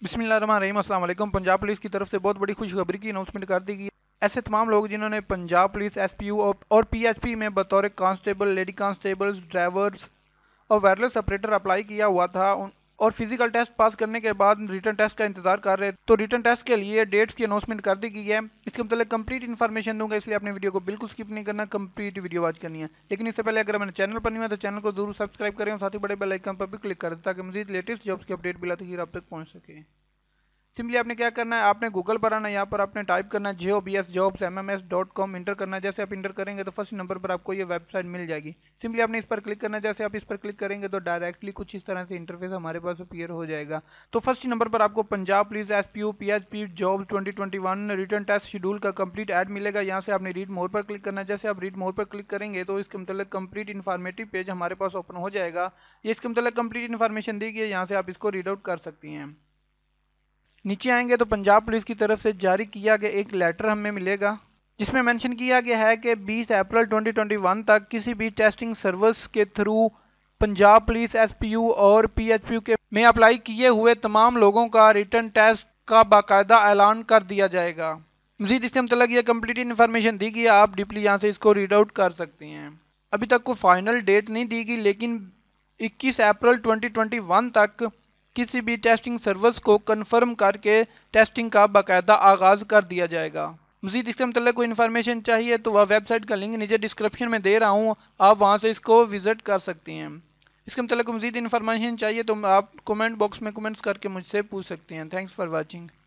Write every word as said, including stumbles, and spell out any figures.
बिस्मिल्लाहिर्रहमानिर्रहीम। अस्सलाम वालेकुम। पंजाब पुलिस की तरफ से बहुत बड़ी खुशखबरी की अनाउंसमेंट कर दी गई है। ऐसे तमाम लोग जिन्होंने पंजाब पुलिस एसपीयू और पीएचपी में बतौर कांस्टेबल, लेडी कांस्टेबल्स, ड्राइवर्स और वायरलेस ऑपरेटर अप्लाई किया हुआ था उन- और फिजिकल टेस्ट पास करने के बाद रिटर्न टेस्ट का इंतजार कर रहे थे, तो रिटर्न टेस्ट के लिए डेट्स की अनाउंसमेंट कर दी गई है। इसके मतलब कंप्लीट इन्फॉर्मेशन दूंगा, इसलिए आपने वीडियो को बिल्कुल स्किप नहीं करना, कंप्लीट वीडियो वॉच करनी है। लेकिन इससे पहले अगर मैंने चैनल पर नहीं है तो चैनल को जरूर सब्सक्राइब करें और साथ ही बड़े बेल आइकन पर भी क्लिक करें ताकि मजीद लेटेस्ट जॉब्स की अपडेट बिला तखीर आप तक पहुंच सके। सिंपली आपने क्या करना है, आपने गूगल पर आना है, यहाँ पर आपने टाइप करना है J O B S jobs M M S dot com enter करना है। जैसे आप इंटर करेंगे तो फर्स्ट नंबर पर आपको ये वेबसाइट मिल जाएगी। सिंपली आपने इस पर क्लिक करना है। जैसे आप इस पर क्लिक करेंगे तो डायरेक्टली कुछ इस तरह से इंटरफेस हमारे पास अपीयर हो जाएगा। तो फर्स्ट नंबर पर आपको Punjab police S P U P H P jobs twenty twenty one written test schedule का कंप्लीट ऐड मिलेगा। यहाँ से आपने रीड मोर पर क्लिक करना है। जैसे आप रीड मोर पर क्लिक करेंगे तो इसके मतलब कंप्लीट इन्फॉर्मेटिव पेज हमारे पास ओपन हो जाएगा। ये इसके मतलब कंप्लीट इन्फॉर्मेशन दी गई है, यहाँ से आप इसको रीड आउट कर सकती हैं। नीचे आएंगे तो पंजाब पुलिस की तरफ से जारी किया गया एक लेटर हमें मिलेगा, जिसमें मेंशन किया गया है कि बीस अप्रैल ट्वेंटी ट्वेंटी वन तक किसी भी टेस्टिंग सर्विस के थ्रू पंजाब पुलिस एसपीयू और पीएचपी के में अप्लाई किए हुए तमाम लोगों का रिटर्न टेस्ट का बाकायदा ऐलान कर दिया जाएगा। मजीद इसके मतलब ये कंप्लीट इन्फॉर्मेशन दी गई है, आप डीपली यहाँ से इसको रीड आउट कर सकती हैं। अभी तक कोई फाइनल डेट नहीं दी गई, लेकिन इक्कीस अप्रैल ट्वेंटी ट्वेंटी वन तक किसी भी टेस्टिंग सर्विस को कंफर्म करके टेस्टिंग का बाकायदा आगाज कर दिया जाएगा। मजीद इसके मतलब कोई इन्फॉर्मेशन चाहिए तो वह वेबसाइट का लिंक नीचे डिस्क्रिप्शन में दे रहा हूँ, आप वहाँ से इसको विजिट कर सकती हैं। इसके मतलब मजीद इन्फॉर्मेशन चाहिए तो आप कमेंट बॉक्स में कमेंट्स करके मुझसे पूछ सकती हैं। Thanks for watching.